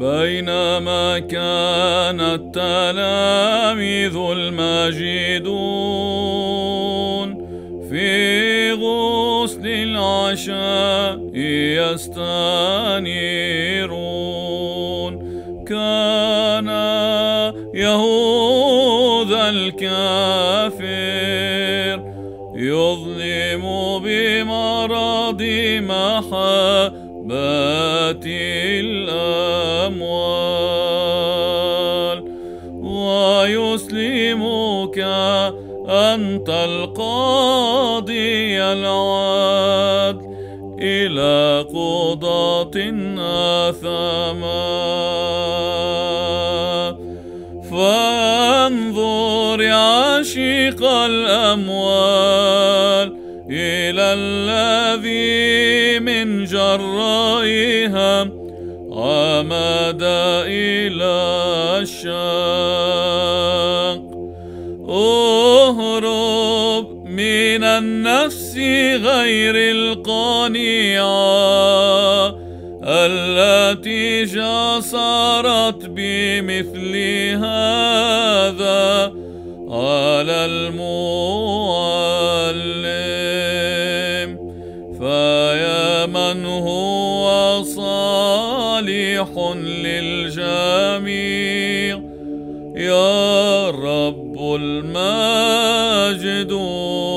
بينما كان التلاميذ الماجدون في غسل العشاء يستنيرون، كان يهوذا الكافر يظلم بمرض محبة الأموال، ويسلمك أنت القاضي العادل إلى قضاة آثما. فانظر يا عشيق الأموال إلى الذي من جرائها عمد إلى الشق. اهرب من النفس غير القانعة التي جسرت بمثل هذا على المعلم، فيا من هو صالح للجميع يا رب المجد